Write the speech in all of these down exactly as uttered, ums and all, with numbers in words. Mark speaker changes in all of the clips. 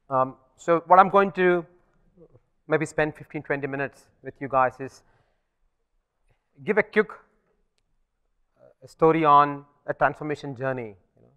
Speaker 1: Um, so what I'm going to maybe spend fifteen, twenty minutes with you guys is give a quick uh, story on a transformation journey. You know.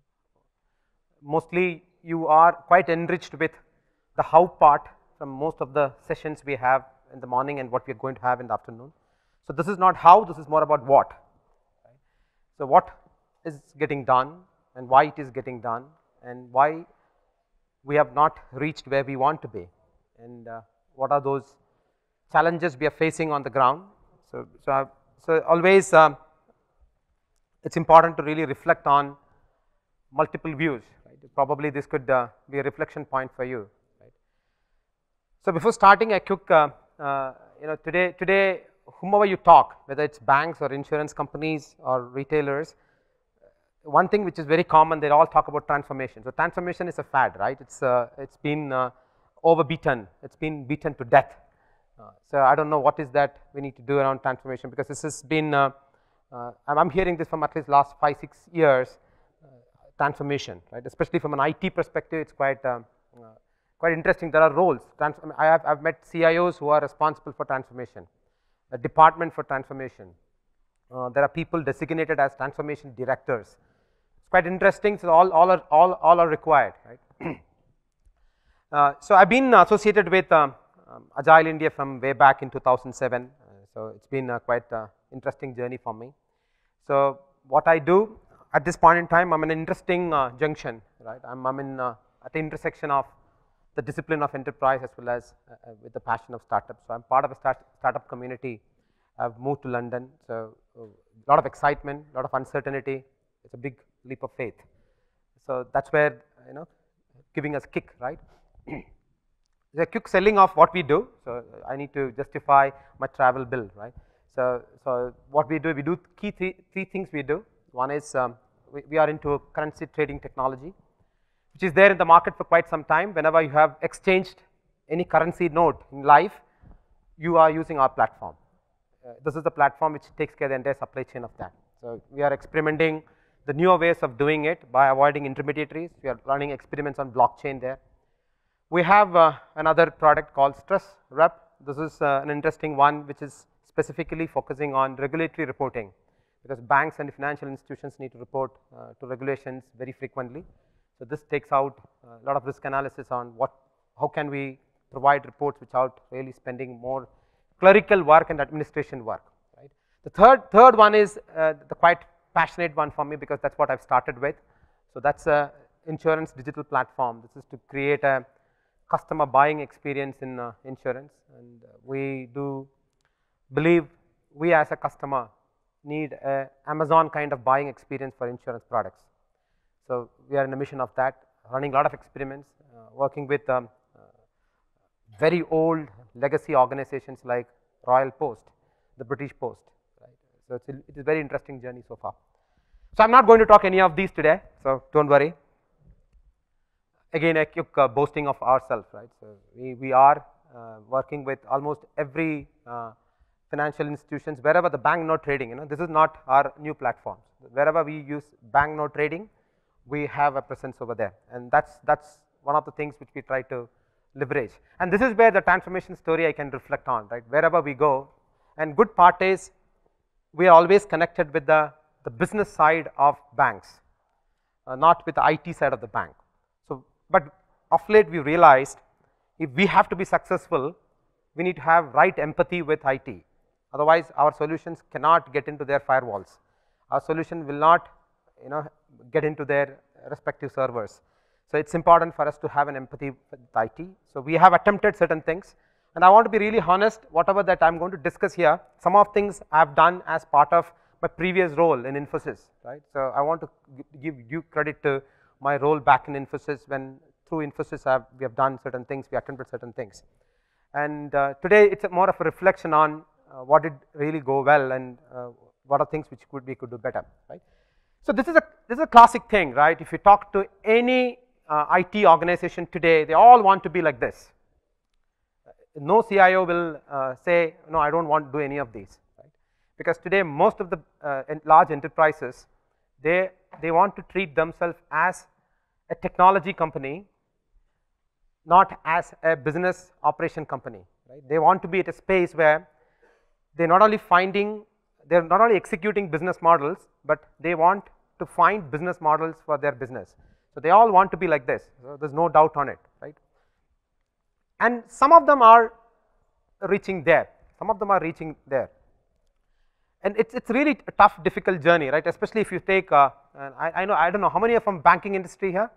Speaker 1: Mostly you are quite enriched with the how part from most of the sessions we have in the morning and what we are going to have in the afternoon. So this is not how, this is more about what. Right? So what is getting done and why it is getting done and why we have not reached where we want to be, and uh, what are those challenges we are facing on the ground. So, so, I, so always um, it's important to really reflect on multiple views. Right? Probably this could uh, be a reflection point for you. Right? So before starting, a quick, uh, uh, you know, today, today, whomever you talk, whether it's banks or insurance companies or retailers, one thing which is very common, they all talk about transformation. So transformation is a fad, right? It's uh, it's been uh, overbeaten. It's been beaten to death. Uh, so I don't know what is that we need to do around transformation, because this has been. Uh, uh, I'm hearing this from at least last five six years. Uh, transformation, right? Especially from an I T perspective, it's quite um, uh, quite interesting. There are roles. Trans I have I've met C I Os who are responsible for transformation, a department for transformation. Uh, there are people designated as transformation directors. It's quite interesting. So all all are all all are required, right? uh, so I've been associated with um, um, agile-India from way back in two thousand seven. Uh, so it's been a quite uh, interesting journey for me. So what I do at this point in time, I'm in an interesting uh, junction, right? I'm, I'm in uh, at the intersection of the discipline of enterprise as well as uh, with the passion of startups. So I'm part of a start, startup community. I've moved to London, so a lot of excitement, a lot of uncertainty. It's a big leap of faith. So that's where, you know, giving us kick, right? The quick selling of what we do. So I need to justify my travel bill, right? So, so what we do, we do key three, three things we do. One is um, we, we are into currency trading technology, which is there in the market for quite some time. Whenever you have exchanged any currency note in life, you are using our platform. Uh, this is the platform which takes care of the entire supply chain of that. So we are experimenting the newer ways of doing it by avoiding intermediaries. We are running experiments on blockchain there. We have uh, another product called Stress Rep. This is uh, an interesting one which is specifically focusing on regulatory reporting, because banks and financial institutions need to report uh, to regulations very frequently. So this takes out a lot of risk analysis on what, how can we provide reports without really spending more clerical work and administration work. Right? The third third one is uh, the quite passionate one for me, because that's what I've started with. So that's a insurance digital platform. This is to create a customer buying experience in uh, insurance, and uh, we do believe we as a customer need a Amazon kind of buying experience for insurance products. So we are in a mission of that, running a lot of experiments, uh, working with um, uh, very old legacy organizations like Royal Post, the British Post. Right? So it's a, it is a very interesting journey so far. So I'm not going to talk any of these today, so don't worry. Again, a quick uh, boasting of ourselves, right? So we, we are uh, working with almost every uh, financial institutions, wherever the bank note trading, you know, this is not our new platforms. Wherever we use bank note trading, we have a presence over there, and that's that's one of the things which we try to leverage. And this is where the transformation story I can reflect on, right? Wherever we go, and good part is we are always connected with the the business side of banks, uh, not with the I T side of the bank. So, but of late we realized if we have to be successful, we need to have right empathy with I T. Otherwise, our solutions cannot get into their firewalls. Our solution will not, you know, get into their respective servers. So it's important for us to have an empathy with I T. So we have attempted certain things, and I want to be really honest. Whatever that I'm going to discuss here, some of things I've done as part of my previous role in Infosys, right? So I want to give due credit to my role back in Infosys, when through Infosys I've, we have done certain things, we attempted certain things. And uh, today it's a more of a reflection on uh, what did really go well, and uh, what are things which could we could do better, right? So this is a this is a classic thing, right? If you talk to any uh, I T organization today, they all want to be like this. No C I O will uh, say, no, I don't want to do any of these, right? Because today most of the uh, large enterprises, they they want to treat themselves as a technology company, not as a business operation company, right? They want to be at a space where they're not only finding, they're not only executing business models, but they want to find business models for their business. So they all want to be like this, so there's no doubt on it, right? And some of them are reaching there, some of them are reaching there. And it's, it's really a tough, difficult journey, right? Especially if you take, uh, I, I know, I don't know, how many are from banking industry here?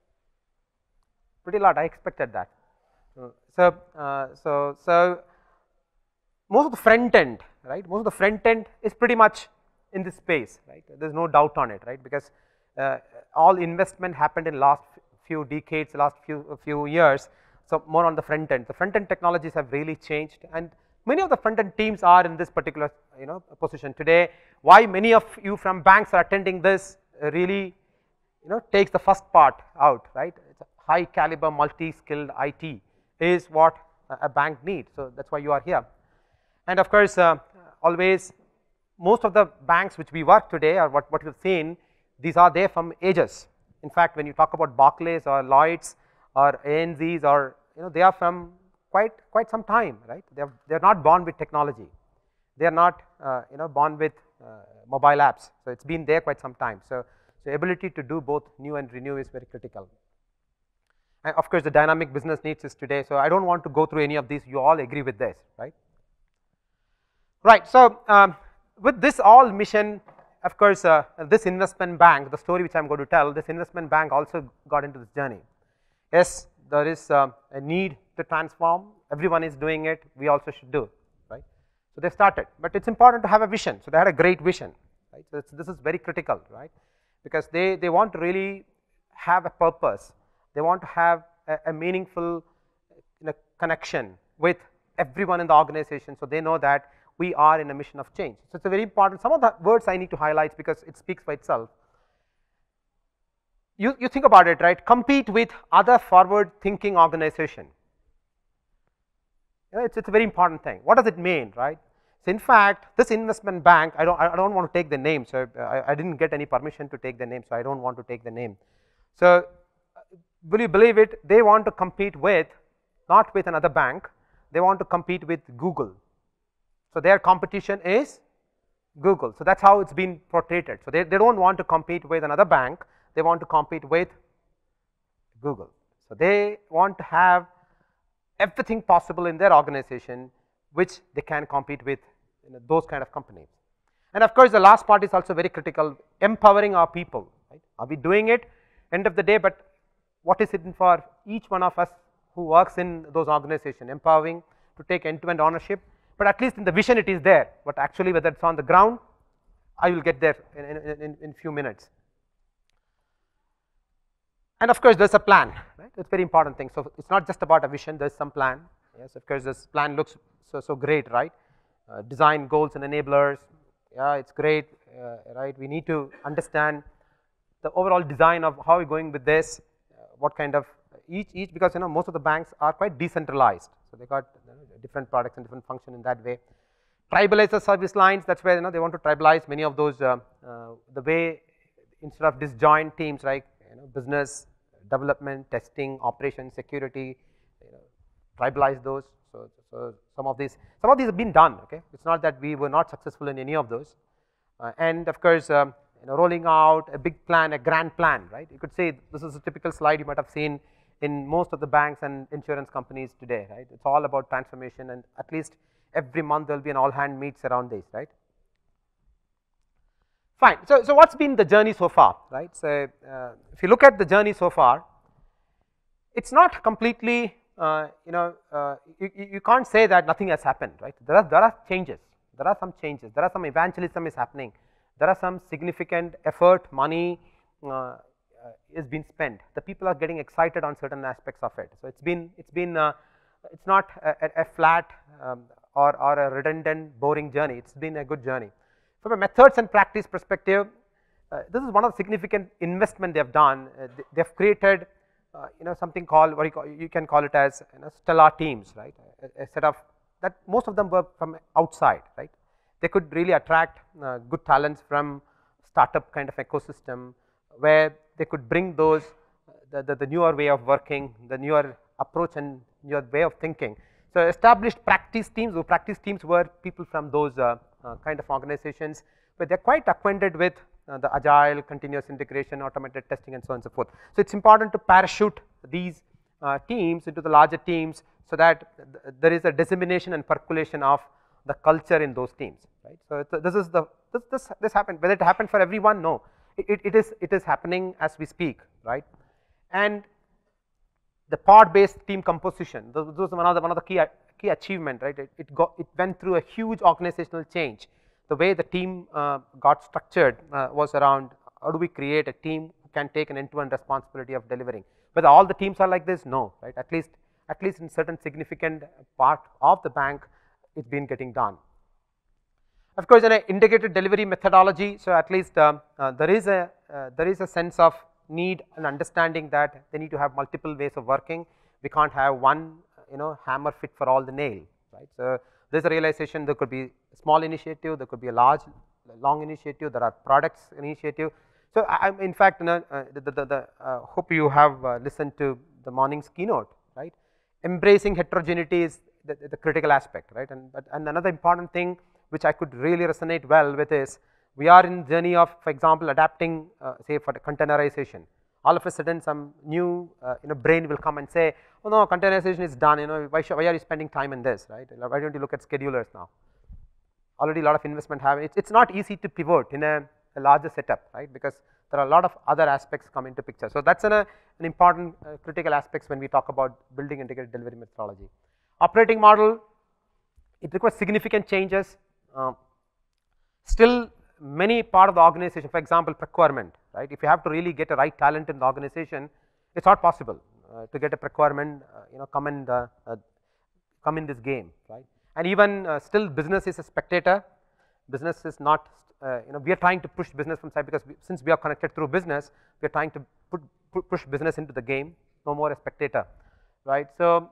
Speaker 1: Pretty lot, I expected that. So, uh, so, so most of the front end, right? Most of the front end is pretty much in this space, right? There's no doubt on it, right? Because uh, all investment happened in last few decades, last few few years. So more on the front end. The front end technologies have really changed, and many of the front end teams are in this particular, you know, position today. Why many of you from banks are attending this uh, really, you know, takes the first part out, right? It's a high caliber, multi-skilled I T is what a bank needs. So that's why you are here. And of course, uh, always most of the banks which we work today, or what, what we've seen, these are there from ages. In fact, when you talk about Barclays or Lloyds or A N Zs, or you know, they are from quite quite some time, right? They are they are not born with technology. They are not uh, you know, born with uh, mobile apps. So it's been there quite some time. So the ability to do both new and renew is very critical. And of course, the dynamic business needs is today. So I don't want to go through any of these. You all agree with this, right? Right. So um, with this all mission, of course, uh, this investment bank, the story which I am going to tell, this investment bank also got into this journey. Yes, there is uh, a need to transform. Everyone is doing it. We also should do, right? So they started, but it's important to have a vision. So they had a great vision, right? So this is very critical, right? Because they they want to really have a purpose. They want to have a, a meaningful, you know, connection with everyone in the organization. So they know that we are in a mission of change. So it's a very important. Some of the words I need to highlight because it speaks for itself. You, you think about it, right? Compete with other forward-thinking organization. You know, it's, it's a very important thing. What does it mean, right? So in fact, this investment bank, I don't, I don't want to take the name. So I, I didn't get any permission to take the name. So I don't want to take the name. So will you believe it? They want to compete with, not with another bank. They want to compete with Google. So their competition is Google. So that's how it's been portrayed. So they, they don't want to compete with another bank. They want to compete with Google. So they want to have everything possible in their organization which they can compete with, you know, those kind of companies. And of course, the last part is also very critical, empowering our people, right? Are we doing it? End of the day, but what is it for each one of us who works in those organizations? Empowering to take end-to-end ownership, but at least in the vision it is there, but actually whether it's on the ground, I will get there in, in, in, in few minutes. And of course, there's a plan, right? It's a very important thing. So it's not just about a vision, there's some plan. Yes, of course, this plan looks so, so great, right? Uh, design goals and enablers, yeah, it's great, uh, right? We need to understand the overall design of how we're going with this, uh, what kind of each, each, because you know, most of the banks are quite decentralized. So they got, you know, different products and different function in that way. Tribalize the service lines, that's where, you know, they want to tribalize many of those, uh, uh, the way instead of disjoint teams, like, you know, business, development, testing, operations, security, you know, tribalize those. So, so some of these, some of these have been done. Okay, it's not that we were not successful in any of those. Uh, and of course, um, you know, rolling out a big plan, a grand plan, right? You could say this is a typical slide you might have seen in most of the banks and insurance companies today, right? It's all about transformation, and at least every month there will be an all-hand meets around this, right? Fine. So, so what's been the journey so far, right? So, uh, if you look at the journey so far, it's not completely, uh, you know, uh, you, you can't say that nothing has happened, right? There are, there are changes, there are some changes, there are some evangelism is happening, there are some significant effort, money uh, uh, is being spent. The people are getting excited on certain aspects of it. So, it's been, it's been, uh, it's not a, a flat um, or, or a redundant, boring journey. It's been a good journey. From a methods and practice perspective, uh, this is one of the significant investment they have done. Uh, they, they have created, uh, you know, something called, what you, call, you can call it as, you know, stellar teams, right? A, a set of that, most of them were from outside, right? They could really attract uh, good talents from startup kind of ecosystem, where they could bring those, uh, the, the, the newer way of working, the newer approach and your way of thinking. So, established practice teams, or practice teams were people from those uh, uh, kind of organizations, but they are quite acquainted with uh, the agile, continuous integration, automated testing and so on and so forth. So, it is important to parachute these uh, teams into the larger teams, so that th there is a dissemination and percolation of the culture in those teams, right. So, this is the this this, this happened, whether it happened for everyone, no, it, it, it is it is happening as we speak, right. And the pod based team composition, this was one of the one of the key key achievement, right. It, it got it went through a huge organizational change. The way the team uh, got structured uh, was around how do we create a team who can take an end to end responsibility of delivering. Whether all the teams are like this, no, right. At least at least in certain significant part of the bank, it's been getting done. Of course, in an integrated delivery methodology, so at least um, uh, there is a uh, there is a sense of need and understanding that they need to have multiple ways of working. We can't have one, you know, hammer fit for all the nail, right. So, there is a realization there could be a small initiative, there could be a large long initiative, there are products initiative. So, I am in fact, you know, uh, the, the, the uh, hope you have uh, listened to the morning's keynote, right. Embracing heterogeneity is the, the critical aspect, right. And, but, and another important thing which I could really resonate well with is, we are in journey of, for example, adapting uh, say for the containerization. All of a sudden some new uh, you know brain will come and say, oh no, containerization is done, you know, why, should, why are you spending time in this, right. Why don't you look at schedulers now? Already a lot of investment have, it's, it's not easy to pivot in a, a larger setup, right, because there are a lot of other aspects come into picture. So, that is an, an important uh, critical aspects when we talk about building integrated delivery methodology. Operating model, it requires significant changes. Um, still many part of the organization, for example, procurement, right. If you have to really get a right talent in the organization, it is not possible uh, to get a procurement, uh, you know, come in the uh, come in this game, right. And even uh, still business is a spectator, business is not, uh, you know, we are trying to push business from side, because we, since we are connected through business, we are trying to put, put push business into the game, no more a spectator, right. So,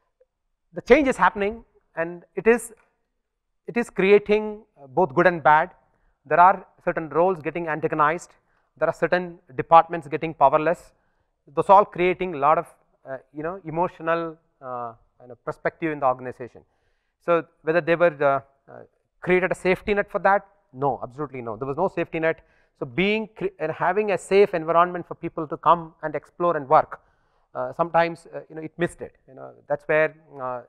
Speaker 1: the change is happening, and it is it is creating both good and bad. There are certain roles getting antagonized, there are certain departments getting powerless, those all creating a lot of uh, you know emotional uh, kind of perspective in the organization. So, whether they were uh, uh, created a safety net for that, no, absolutely no, there was no safety net. So, being and having a safe environment for people to come and explore and work, uh, sometimes uh, you know it missed it, you know, that is where uh,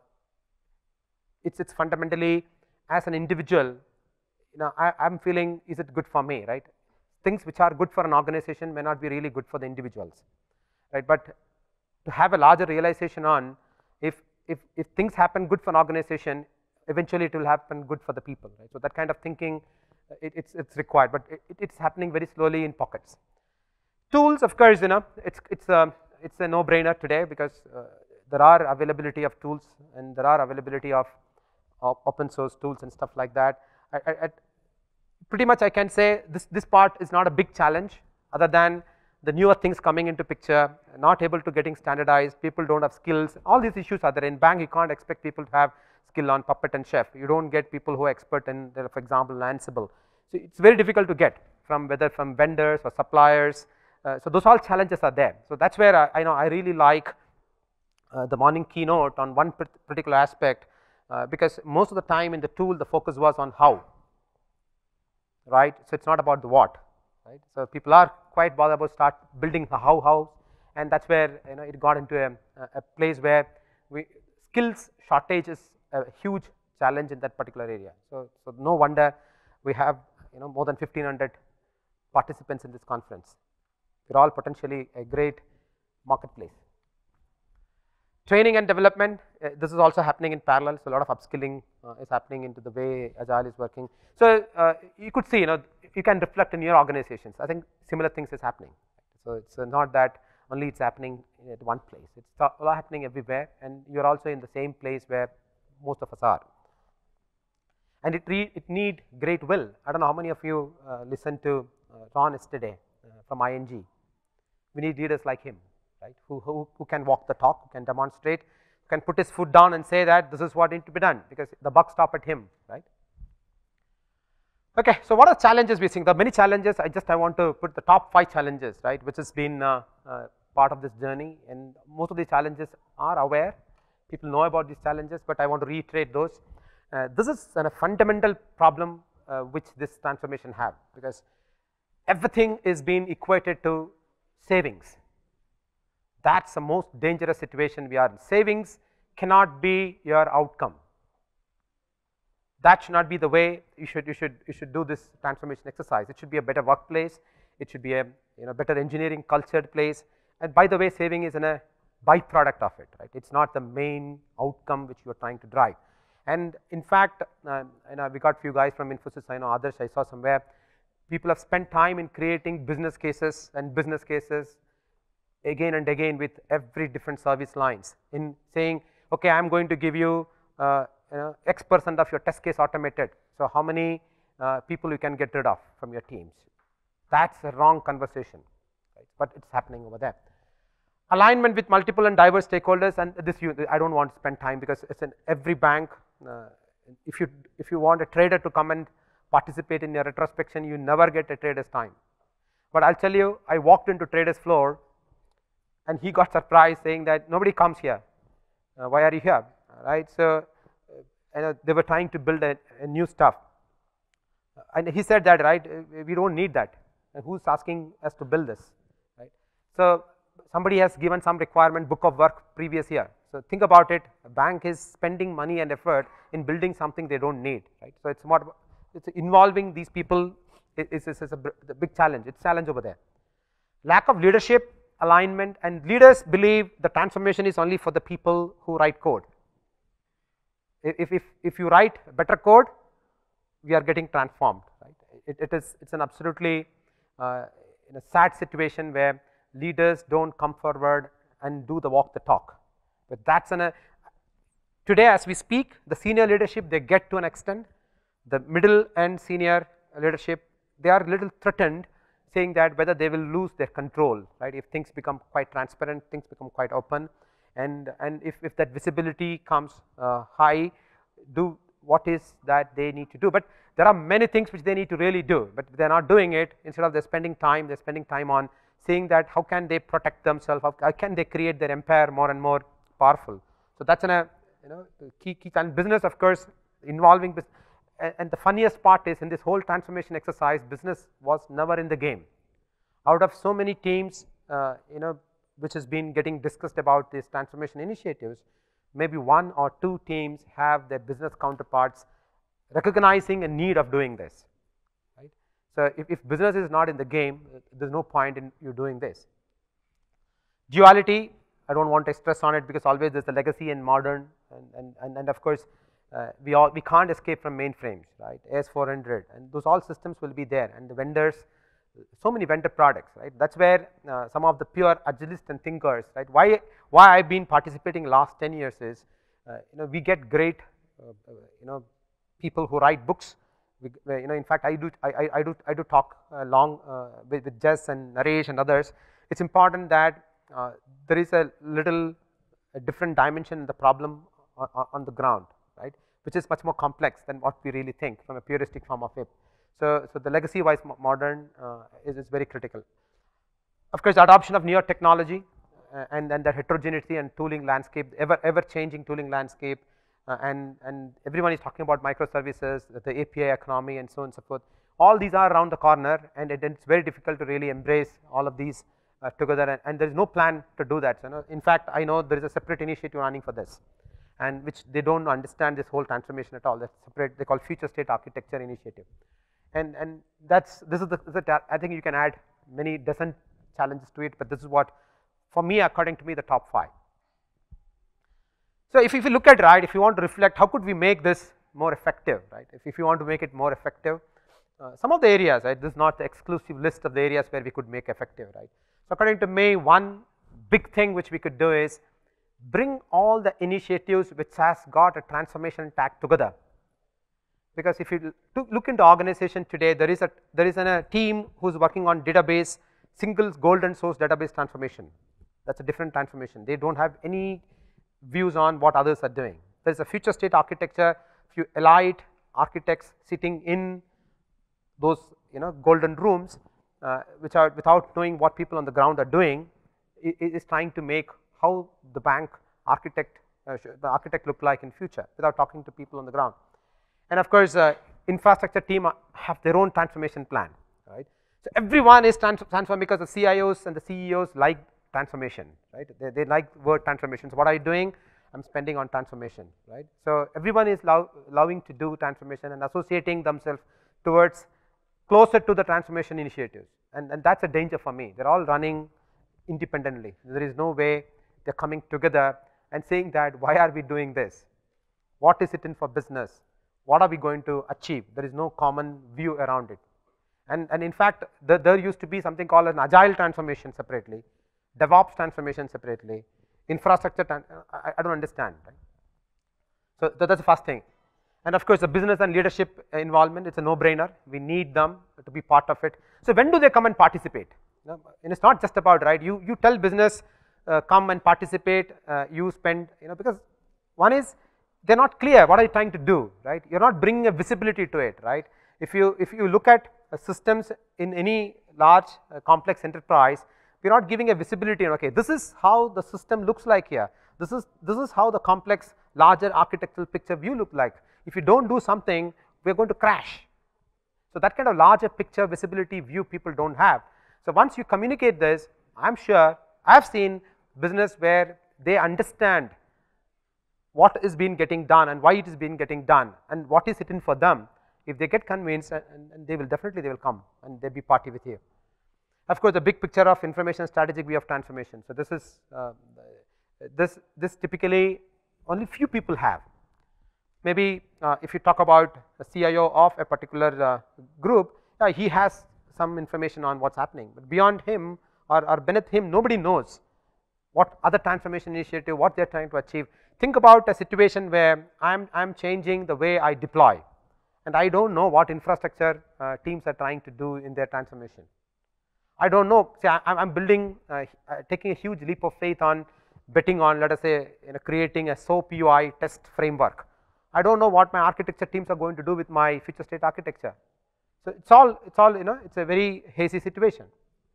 Speaker 1: it's it's fundamentally, as an individual, you know, I am feeling, is it good for me, right. Things which are good for an organization may not be really good for the individuals, right. But to have a larger realization on, if if if things happen good for an organization, eventually it will happen good for the people, right. So, that kind of thinking, it, it's it's required, but it, it's happening very slowly in pockets. Tools, of course, you know, it's it's a it's a no brainer today, because uh, there are availability of tools, and there are availability of of open source tools and stuff like that. I, I, I, pretty much I can say this, this part is not a big challenge, other than the newer things coming into picture, not able to getting standardized, people do not have skills, all these issues are there. In bank, you can't expect people to have skill on Puppet and Chef, you do not get people who are expert in, for example, Ansible. So, it is very difficult to get from, whether from vendors or suppliers. Uh, so, those all challenges are there. So, that is where I, I know I really like uh, the morning keynote on one particular aspect, uh, because most of the time in the tool the focus was on how, right. So, it is not about the what, right. So, people are quite bothered about start building the how, how, and that is where, you know, it got into a, a place where we skills shortage is a huge challenge in that particular area. So, so no wonder we have, you know, more than fifteen hundred participants in this conference. They are all potentially a great marketplace. Training and development, uh, this is also happening in parallel. So, a lot of upskilling uh, is happening into the way Agile is working. So, uh, you could see, you know, you can reflect in your organizations. I think similar things is happening. So, it is uh, not that only it is happening at one place, it is a lot happening everywhere, and you are also in the same place where most of us are. And it, re it need great will. I do not know how many of you uh, listened to uh, Ron yesterday uh, from I N G. We need leaders like him, right, who, who, who can walk the talk, who can demonstrate, who can put his foot down and say that this is what needs to be done, because the buck stop at him, right. Okay, so what are the challenges we are seeing? There are many challenges. I just I want to put the top five challenges, right, which has been uh, uh, part of this journey, and most of the challenges are aware. People know about these challenges, but I want to reiterate those. Uh, this is a fundamental problem uh, which this transformation have, because everything is being equated to savings. That's the most dangerous situation we are in. Savings cannot be your outcome. That should not be the way you should, you should, you should do this transformation exercise. It should be a better workplace. It should be a you know, better engineering cultured place. And by the way, saving is in a byproduct of it, right? It's not the main outcome which you are trying to drive. And in fact, uh, you know, we got few guys from Infosys, I know others I saw somewhere. People have spent time in creating business cases and business cases again and again with every different service lines in saying, okay, I am going to give you, uh, you know, X percent of your test case automated. So how many uh, people you can get rid of from your teams? That's a wrong conversation, right? But it's happening over there. Alignment with multiple and diverse stakeholders, and this you, I don't want to spend time because it's in every bank. Uh, if you if you want a trader to come and participate in your retrospection, you never get a trader's time. But I'll tell you, I walked into trader's floor, and he got surprised saying that nobody comes here. Uh, why are you here? Right? So uh, they were trying to build a, a new stuff, and he said that, right, we don't need that. And who's asking us to build this, right? So somebody has given some requirement book of work previous year. So think about it, a bank is spending money and effort in building something they don't need, right? So it's more, it's involving these people is, is, is a, a big challenge, it's a challenge over there. Lack of leadership, alignment, and leaders believe the transformation is only for the people who write code. If, if, if you write better code, we are getting transformed, right? It, it is, it's an absolutely uh, in a sad situation where leaders don't come forward and do the walk the talk. But that's an, a, today as we speak, the senior leadership, they get to an extent, the middle and senior leadership, they are a little threatened, saying that whether they will lose their control, right? If things become quite transparent, things become quite open, and, and if, if that visibility comes uh, high, do what is that they need to do. But there are many things which they need to really do, but they are not doing it. Instead of they're spending time, they're spending time on saying that how can they protect themselves, how, how can they create their empire more and more powerful. So that's an, a you know key key challenge. Business, of course, involving business, and, and the funniest part is in this whole transformation exercise, business was never in the game. Out of so many teams, uh, you know, which has been getting discussed about these transformation initiatives, maybe one or two teams have their business counterparts recognizing a need of doing this, right? So if, if business is not in the game, there's no point in you doing this. Duality, I don't want to stress on it because always there's a legacy and modern, and, and, and, and of course, uh, we all, we can't escape from mainframes, right? A S four hundred, and those all systems will be there, and the vendors, so many vendor products, right? That's where uh, some of the pure agilists and thinkers, right? Why, why I've been participating last ten years is, uh, you know, we get great, uh, you know, people who write books. We, you know, in fact, I do, I, I, I do, I do talk uh, long uh, with, with Jess and Naresh and others. It's important that uh, there is a little a different dimension in the problem on, on the ground, right? Which is much more complex than what we really think from a puristic form of it. So, so the legacy-wise modern uh, is, is very critical. Of course, adoption of newer technology uh, and then the heterogeneity and tooling landscape, ever ever changing tooling landscape, uh, and and everyone is talking about microservices, the A P I economy, and so on and so forth. All these are around the corner, and it, it's very difficult to really embrace all of these uh, together. And, and there is no plan to do that. So, you know, in fact, I know there is a separate initiative running for this, and which they don't understand this whole transformation at all. That's separate. They call future state architecture initiative. And, and that's, this is the, this is the, I think you can add many dozen challenges to it, but this is what, for me, according to me, the top five. So if, if you look at, right, if you want to reflect, how could we make this more effective, right? If, if you want to make it more effective, uh, some of the areas, right, this is not the exclusive list of the areas where we could make effective, right? So according to me, one big thing which we could do is bring all the initiatives which has got a transformation tag together. Because if you look into organization today, there is a there is an, a team who's working on database, single golden source database transformation. That's a different transformation. They don't have any views on what others are doing. There is a future state architecture, few elite architects sitting in those you know golden rooms, uh, which are without knowing what people on the ground are doing. is trying to make how the bank architect, uh, the architect look like in future without talking to people on the ground. And of course, uh, infrastructure team have their own transformation plan, right? So everyone is trans transformed because the C I Os and the C E Os like transformation, right? They, they like word transformation. So what are you doing? I'm spending on transformation, right? So everyone is lo loving to do transformation and associating themselves towards closer to the transformation initiatives, and, and that's a danger for me. They're all running independently. There is no way they're coming together and saying that why are we doing this? What is it in for business? What are we going to achieve? There is no common view around it. And, and in fact, the, there used to be something called an agile transformation separately, Devops transformation separately, infrastructure, I, I don't understand, right? So that's the first thing. And of course, the business and leadership involvement, it's a no-brainer. We need them to be part of it. So when do they come and participate? And it's not just about, right, you, you tell business, uh, come and participate, uh, you spend, you know, because one is, they're not clear, what are you trying to do, right? You're not bringing a visibility to it, right? If you, if you look at uh, systems in any large uh, complex enterprise, we're not giving a visibility, okay, this is how the system looks like here. This is, this is how the complex larger architectural picture view look like. If you don't do something, we're going to crash. So that kind of larger picture visibility view people don't have. So once you communicate this, I'm sure I've seen business where they understand what is being getting done and why it is being getting done and what is it in for them. If they get convinced, and, and they will definitely they will come and they'll be party with you. Of course, the big picture of information strategic view of transformation. So this is uh, this this typically only few people have. Maybe uh, if you talk about a C I O of a particular uh, group, uh, he has some information on what's happening, but beyond him or, or beneath him, nobody knows what other transformation initiative, what they're trying to achieve. Think about a situation where I'm, I'm changing the way I deploy, and I don't know what infrastructure uh, teams are trying to do in their transformation. I don't know, say I, I'm building, uh, uh, taking a huge leap of faith on betting on, let us say, you know, creating a SOAP U I test framework. I don't know what my architecture teams are going to do with my future state architecture. So it's all, it's all, you know, it's a very hazy situation,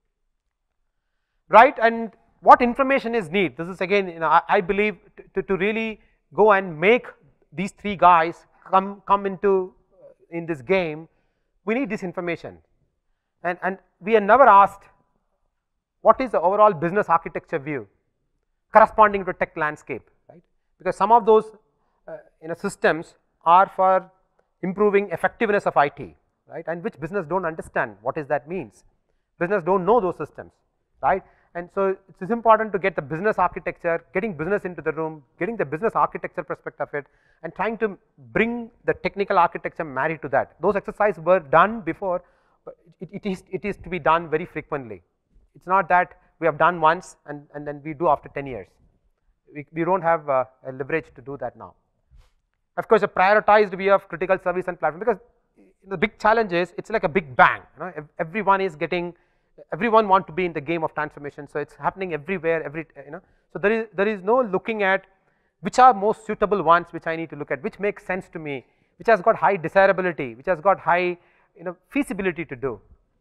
Speaker 1: right? And what information is need? This is again, you know, I, I believe to, to really go and make these three guys come, come into in this game, we need this information. And, and we are never asked what is the overall business architecture view corresponding to tech landscape, right? Because some of those uh, you know, systems are for improving effectiveness of I T, right? And which business don't understand what is that means. Business don't know those systems, right? And so it is important to get the business architecture, getting business into the room, getting the business architecture perspective of it, and trying to bring the technical architecture married to that. Those exercises were done before, but it, it, is, it is to be done very frequently. It's not that we have done once and, and then we do after ten years. We, we don't have uh, a leverage to do that now. Of course, a prioritized view of critical service and platform, because the big challenge is it's like a big bang. You know, everyone is getting, everyone want to be in the game of transformation. So it's happening everywhere. Every you know, so there is there is no looking at which are most suitable ones which I need to look at, which makes sense to me, which has got high desirability, which has got high you know feasibility to do.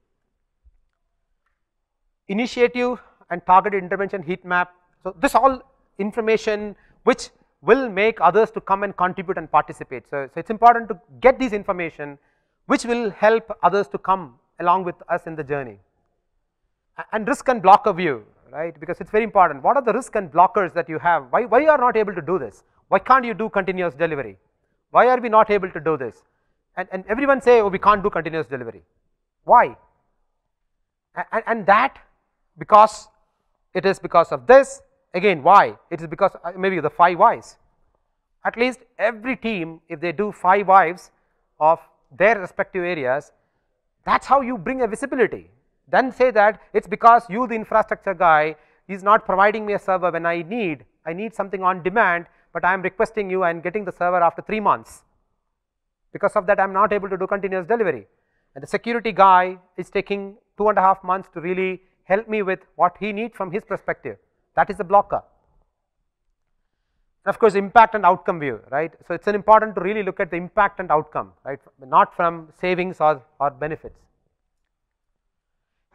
Speaker 1: Initiative and targeted intervention heat map. So this all information which will make others to come and contribute and participate. So, so it's important to get these information which will help others to come along with us in the journey. And risk and blocker view, right? Because it's very important. What are the risk and blockers that you have? Why, why you are not able to do this? Why can't you do continuous delivery? Why are we not able to do this? And, and everyone say, oh, we can't do continuous delivery. Why? And, and that because it is because of this. Again, why? It is because maybe the five whys. At least every team, if they do five whys of their respective areas, that's how you bring a visibility. Then say that it's because you, the infrastructure guy, is not providing me a server when I need. I need something on demand, but I am requesting you and getting the server after three months. Because of that, I am not able to do continuous delivery. And the security guy is taking two and a half months to really help me with what he needs from his perspective. That is the blocker. And of course, impact and outcome view, right? So it's an important to really look at the impact and outcome, right? Not from savings or, or benefits.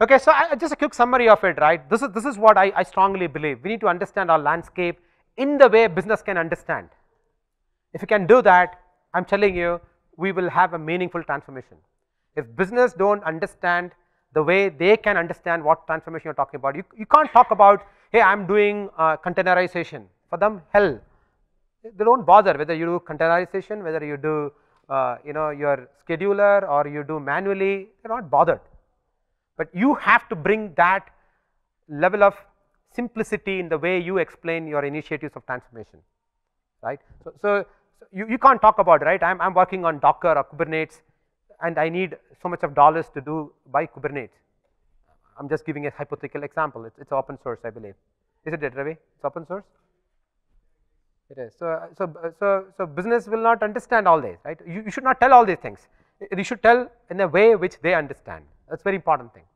Speaker 1: Okay, so I, just a quick summary of it, right? This is this is what I, I strongly believe. We need to understand our landscape in the way business can understand. If you can do that, I'm telling you, we will have a meaningful transformation. If business don't understand the way they can understand what transformation you're talking about, you, you can't talk about, hey, I'm doing uh, containerization. For them, hell, they don't bother whether you do containerization, whether you do uh, you know your scheduler or you do manually, they're not bothered. But you have to bring that level of simplicity in the way you explain your initiatives of transformation, right? So, so, so you, you can't talk about, right, I'm, I'm working on Docker or Kubernetes and I need so much of dollars to do by Kubernetes. I'm just giving a hypothetical example. It's, it's open source, I believe. Is it, Ravi? It's open source? It is. So, so, so, so business will not understand all this, right? You, you should not tell all these things. You should tell in a way which they understand. That's very important thing.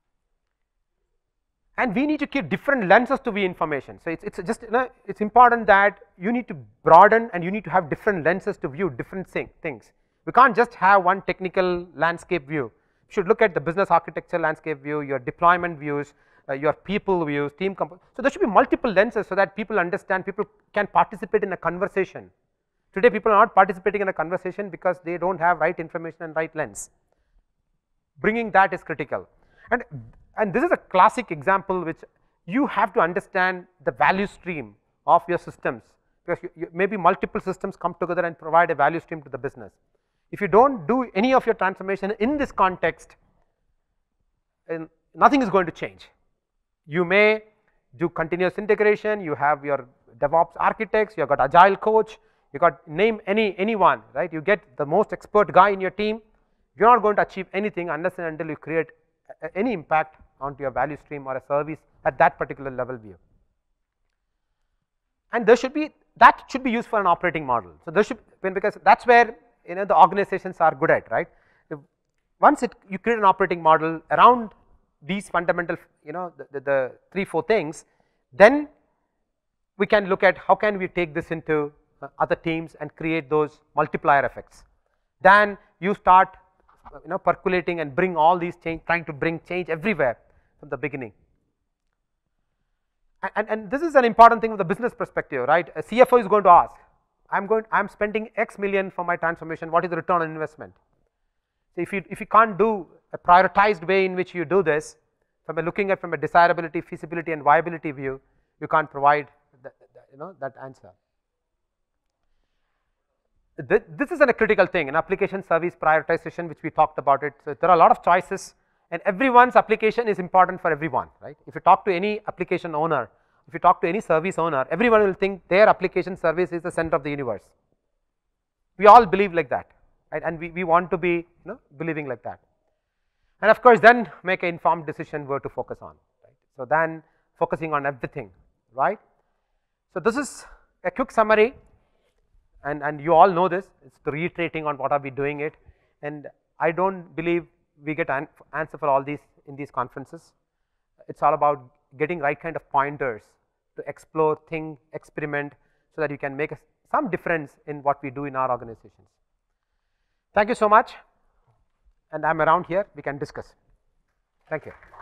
Speaker 1: And we need to keep different lenses to view information. So, it's, it's just, you know, it's important that you need to broaden and you need to have different lenses to view different thing, things. We can't just have one technical landscape view. You should look at the business architecture landscape view, your deployment views, uh, your people views, team comp. So, there should be multiple lenses so that people understand, people can participate in a conversation. Today, people are not participating in a conversation because they don't have right information and right lens. Bringing that is critical. And, and this is a classic example which you have to understand the value stream of your systems, because you, you, maybe multiple systems come together and provide a value stream to the business. If you don't do any of your transformation in this context, and nothing is going to change. You may do continuous integration, you have your DevOps architects, you have got agile coach, you got name any anyone, right? You get the most expert guy in your team. You're not going to achieve anything unless and until you create any impact onto your value stream or a service at that particular level view. And there should be, that should be used for an operating model. So, there should, because that's where, you know, the organizations are good at, right? If once it, you create an operating model around these fundamental, you know, the, the, the three, four things, then we can look at how can we take this into uh, other teams and create those multiplier effects. Then you start, you know, percolating and bring all these change, trying to bring change everywhere from the beginning. And, and, and this is an important thing from the business perspective, right? A C F O is going to ask, I'm going, I'm spending X million for my transformation, what is the return on investment? So, if you, if you can't do a prioritized way in which you do this, from a looking at from a desirability, feasibility and viability view, you can't provide the, the, you know, that answer. This is a critical thing in application service prioritization, which we talked about it. So, there are a lot of choices and everyone's application is important for everyone, right? If you talk to any application owner, if you talk to any service owner, everyone will think their application service is the center of the universe. We all believe like that, right? And we, we want to be, you know, believing like that. And of course, then make an informed decision where to focus on, right? So, then focusing on everything, right? So, this is a quick summary. And, and you all know this, it's the reiterating on what are we doing it, and I don't believe we get an answer for all these in these conferences. It's all about getting right kind of pointers to explore, think, experiment, so that you can make a, some difference in what we do in our organizations. Thank you so much, and I'm around here, we can discuss. Thank you.